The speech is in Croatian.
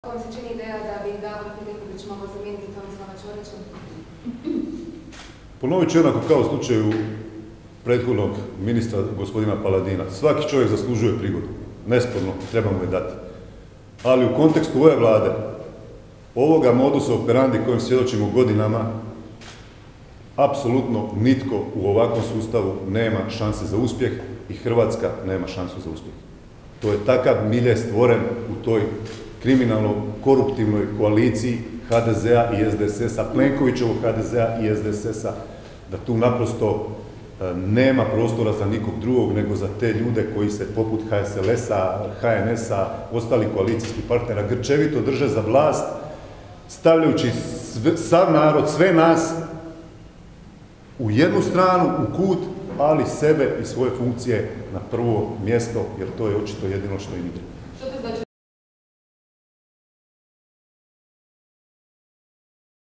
Kako vam se čini ideja da bi Davor Filipović mogao zamijeniti Tomislava Ćorića? Ponovit ću jednako kao u slučaju prethodnog ministra gospodina Paladina. Svaki čovjek zaslužuje prigodu. Nesporno, trebamo je dati. Ali u kontekstu ove vlade, ovoga modusa operandi kojem svjedočimo godinama, apsolutno nitko u ovakvom sustavu nema šanse za uspjeh i Hrvatska nema šansu za uspjeh. To je takav milje stvoren u toj kriminalno-koruptivnoj koaliciji HDZ-a i SDSS-a, Plenkovićevog HDZ-a i SDSS-a, da tu naprosto nema prostora za nikog drugog nego za te ljude koji se poput HSLS-a, HNS-a, ostalih koalicijskih partnera grčevito drže za vlast, stavljajući sav narod, sve nas u jednu stranu, u kut, ali sebe i svoje funkcije na prvo mjesto, jer to je očito jedino što im ide.